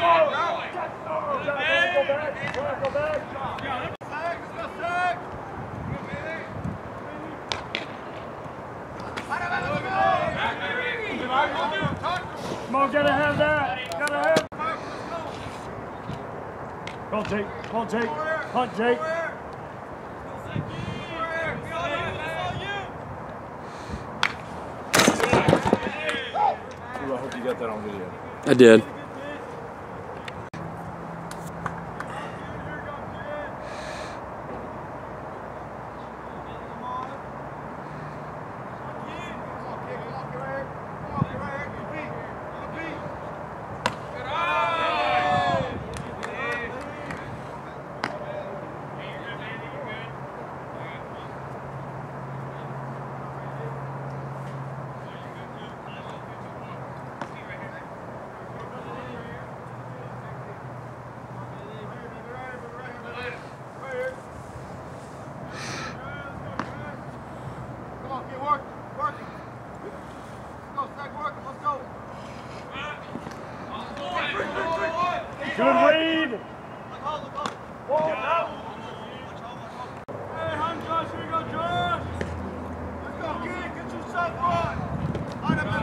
Come on, gotta have that. Gotta have. Come on, Jake. Come on, Jake. Hunt, Jake. I hope you got that on video. I did. Good read. Hey, I'm Josh. Here we go, Josh. Let's go, kid. Get your shot, boy. On the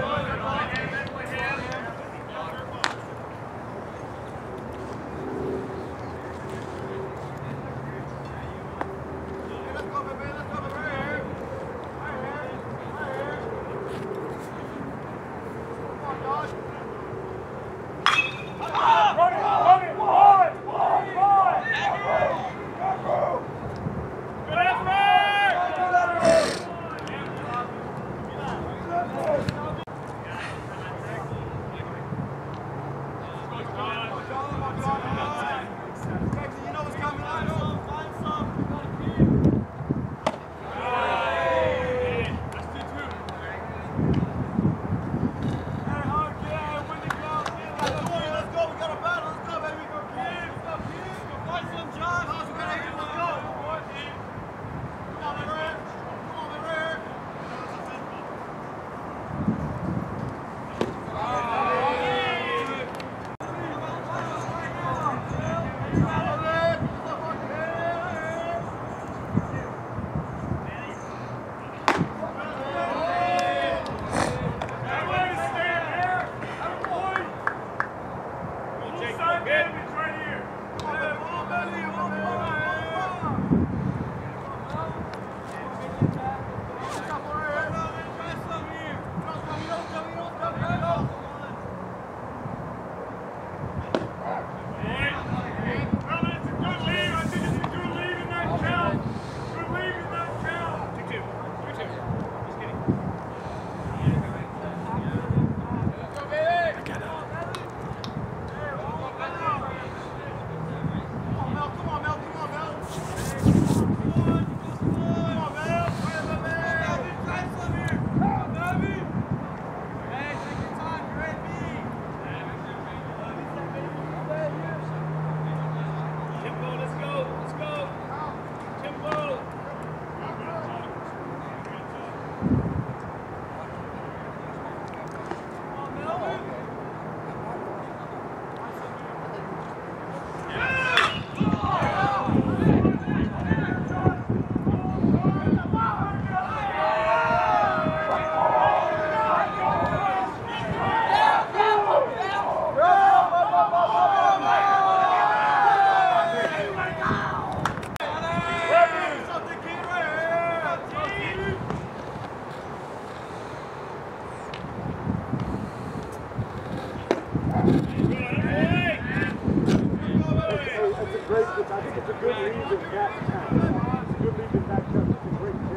It's a good lead in that count. It's a good lead in that count. It's a great kick.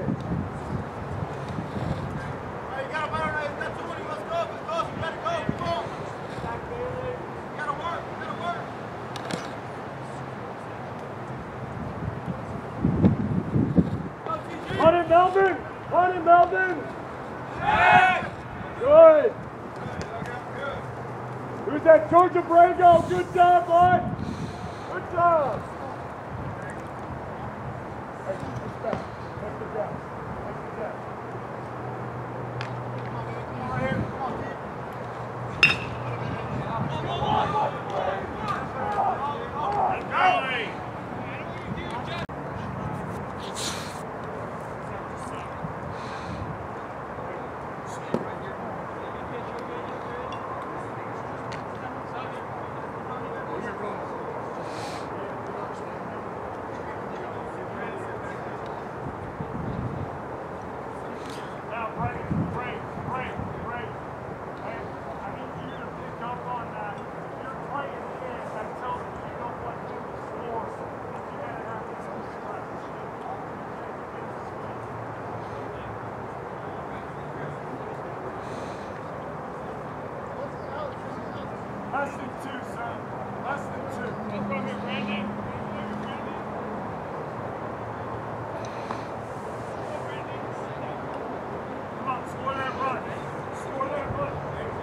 Hey, you got a better name. That's the one. Let's go. Let's go. You gotta go. Come on. You gotta work. You gotta work. On it, Melvin! On it, Melvin! Hey! Good! Who's that? Georgia Brago! Good job, bud! Good job! Hey, respect. Take the down. Take the down. Come on, man. Come on, here. Come on, kid. Less than 2, son. Less than 2. That's from your Brennan. Come on, score that run. Score that run.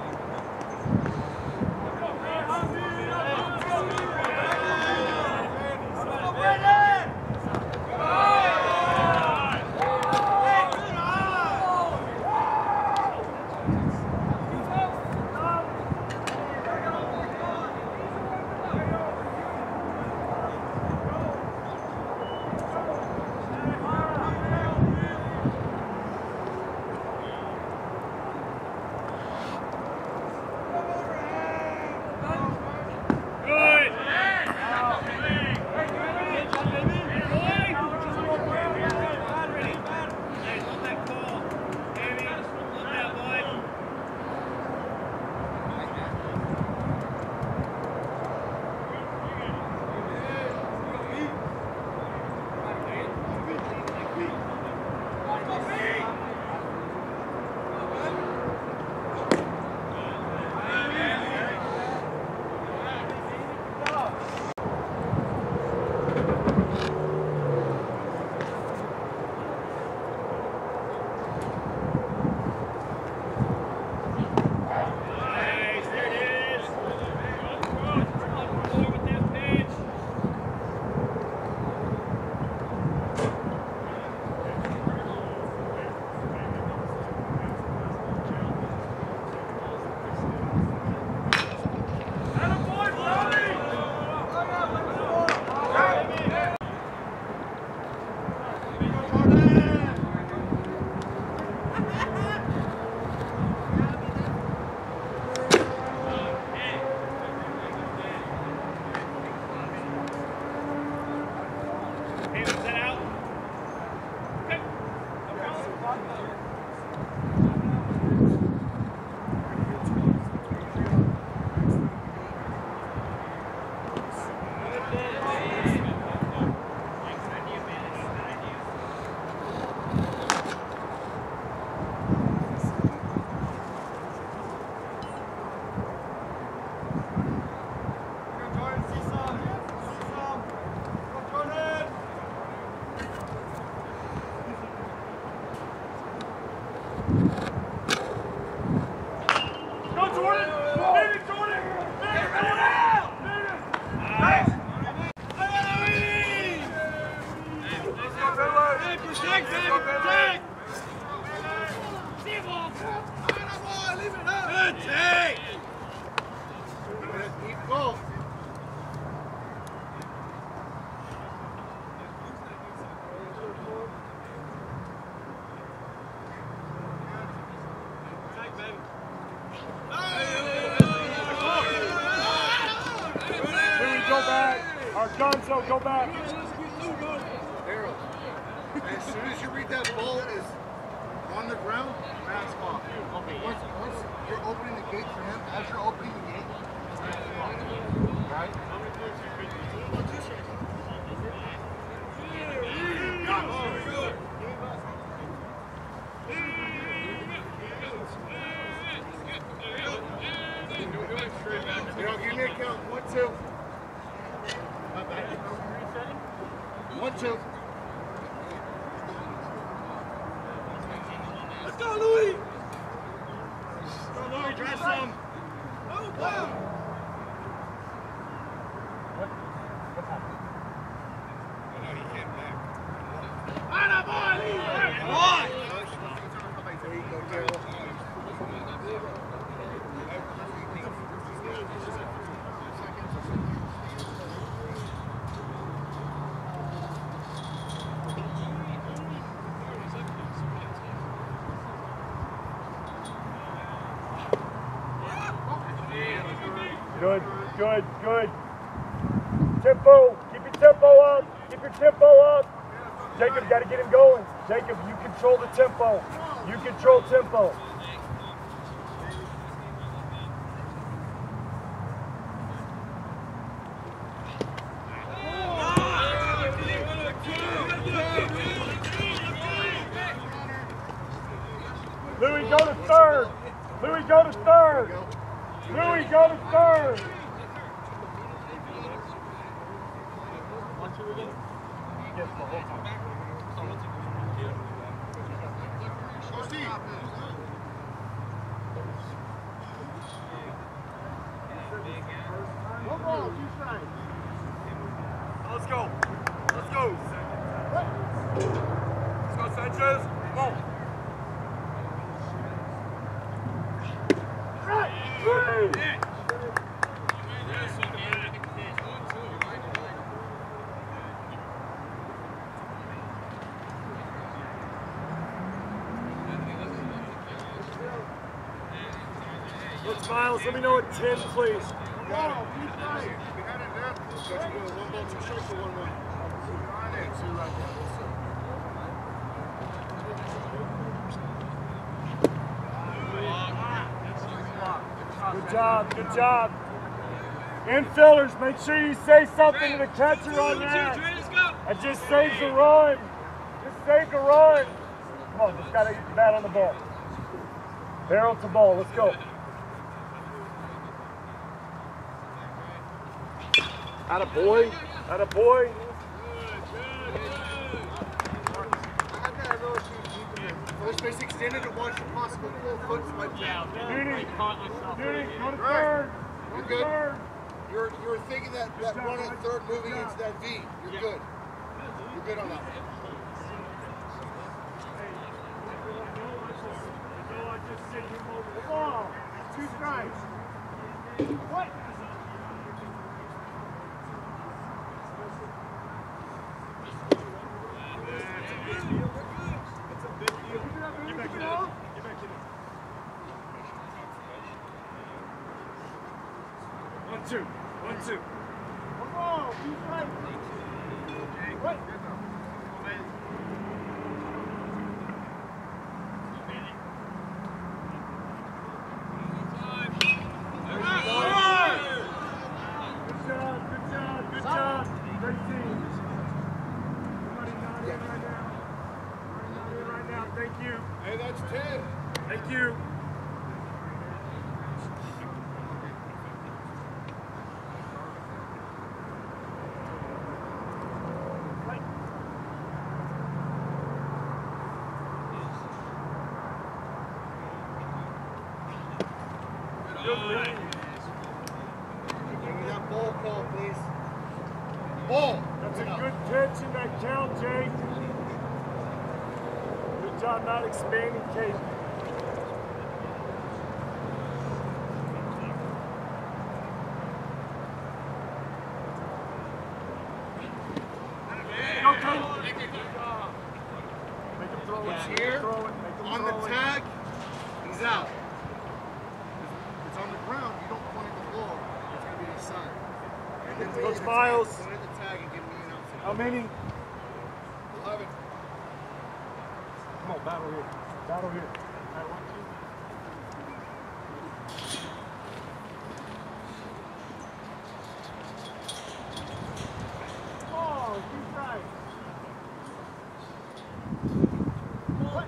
Gonzo, go back. Harold, as soon as you read that ball is on the ground, mask off. Once you're opening the gate for him, as you're opening the gate, right? Give me a count. 1, 2. 1, 2. Let's go, Louis! Let's go, Louis. Drive some. Oh, wow. What happened? Oh, no, he came back. Atta boy, Lee! Boy! There you go, Carol. Good, good, good. Tempo, keep your tempo up. Keep your tempo up. Jacob, you got to get him going. Jacob, you control the tempo. You control tempo. Louis, go to third. Louis, go to third. Louis, go to third. Yes, the whole time. Go Steve. One ball, 2 strikes. Let's go. Let's go. Let's go, Sanchez. Come on. Right. Look, Miles, let me know at 10, please. Got it. Got you doing 1 ball, 2 strikes or 1 run? 2 right there. Good job, good job. Infielders, make sure you say something to the catcher on that. And just save the run. Just save the run. Come on, just gotta get the bat on the ball. Barrel to ball, let's go. Atta boy, atta boy. First base extended to watch the possible full foot swipe down. Beauty, go to third. You're good. You were thinking that run at third moving into that V. You're good. You're good on that one. Come on, 2 strikes. What? One, two. Come on, 2 strikes. What? Good job. Great team. Somebody not in right now. Not in right now. Thank you. Hey, that's 10. Thank you. Good lead. Give me that ball call, please. Ball. That's a good pitch in that count, Jake. Good job not expanding, Kate. Go, Kate. Make him throw it. Here, Throw it. on the tag, he's out. It's on the ground, you don't point at the ball, it's going to be the side. And then Coach Miles. Point at the tag and give me an out. How many? 11. Come on, battle here. Battle here. Oh, he's right. What?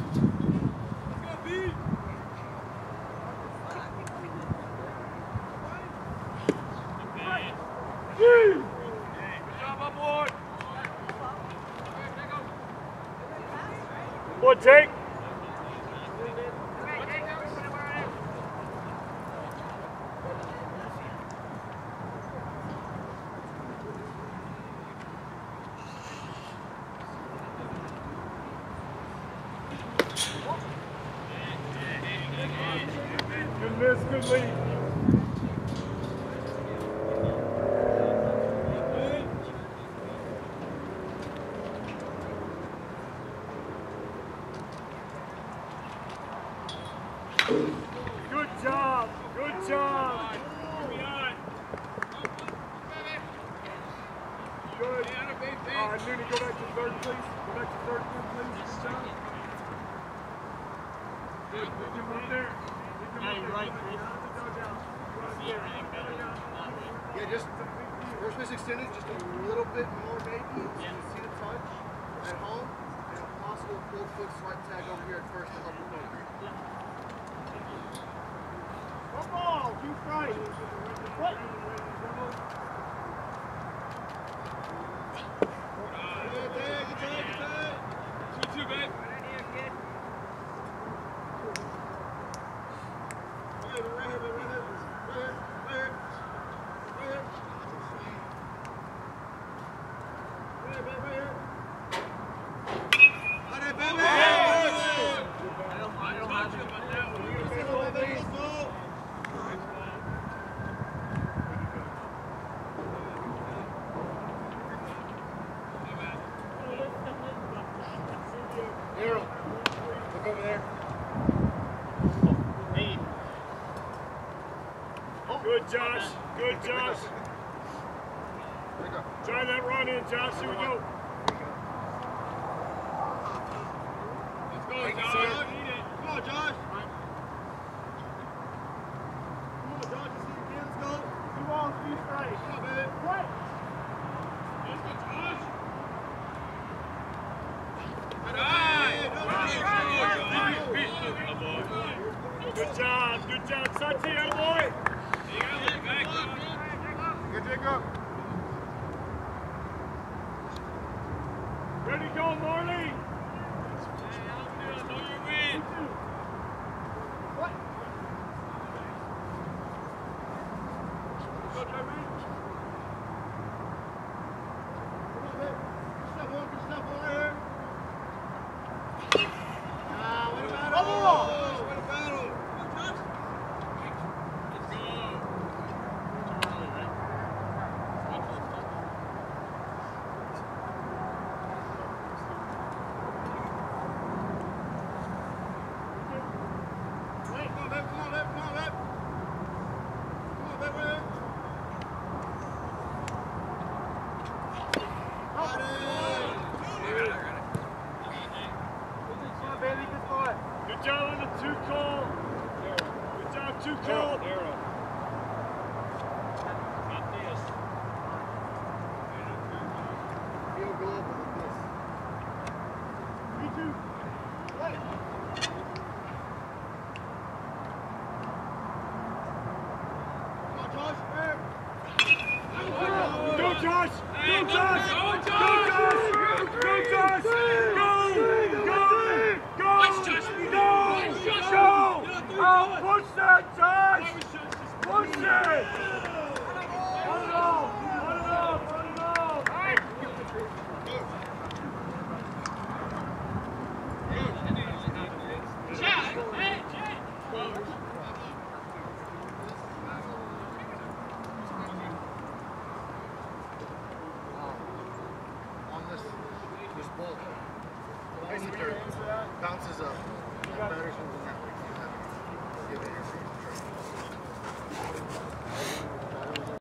Good job, my boy. Boy, Jake. Good miss, good lead. Good job. Good job. Good. Noonie, go back to third, please. Go back to third, please. Good job. Good. Get him up there. Yeah, just first base extended, just a little bit more maybe. So you see the touch at home, and a possible full foot swipe tag over here at first to help the Football, two strikes. What? Two, babe. Look over there. Good, Josh. Good, Josh. Try that run in, Josh. Here we go. Let's go, Josh. Come on, Josh. Come on, Josh. You see your kids go. 2 balls, 2 strikes. Come on, baby. Right. Let's go, Josh. Good job. Good job. Santi, boy. Good, Jacob. Ready to go, Marley. What? Go, Tyree. Come on, babe. Good stuff over here. What a battle. Bubble. What a battle. Good job on the 2 call. Good job, 2 call. Field goal, but with this. 3-2. Play. Come on, Josh. Go, Josh! Go, Josh! Go, Josh! Go, Josh! Go! Oh, push that, Josh! Push it! Run it off! Run it off! Run it off! On this ball, bounces up.